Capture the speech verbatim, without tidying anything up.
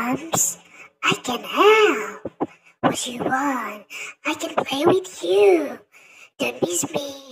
problems. I can help. What you want? I can play with you. Don't miss me.